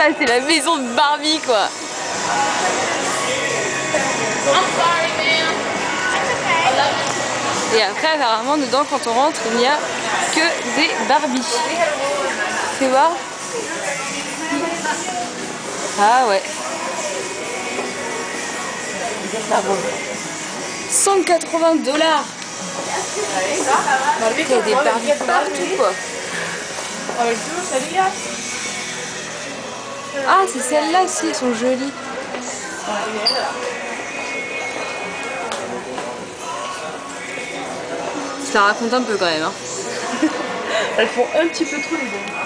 Ça, c'est la maison de Barbie, quoi. Et après, apparemment, dedans, quand on rentre, il n'y a que des Barbies. Tu vois? Ah ouais. Ah bon. 180 $. Il y a des Barbies partout, quoi. Ah, c'est celles-là aussi, elles sont jolies. Ça raconte un peu quand même. Hein. Elles font un petit peu trop les deux.